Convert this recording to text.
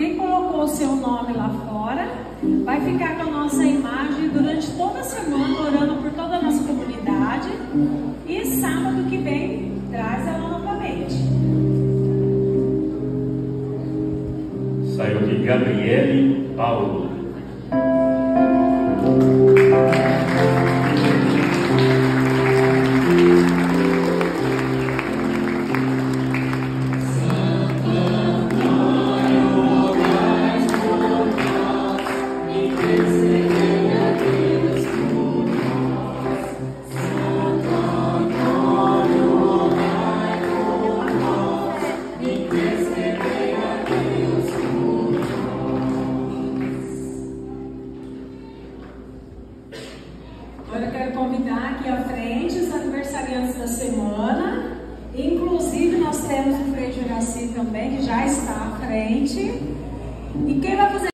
quem colocou o seu nome lá fora vai ficar com a nossa imagem durante toda a semana, orando por toda a nossa comunidade. E sábado que vem, traz ela novamente. Saiu de Gabriele Paulo. Agora eu quero convidar aqui à frente os aniversariantes da semana. Inclusive nós temos o Frei Juraci também, que já está à frente. E quem vai fazer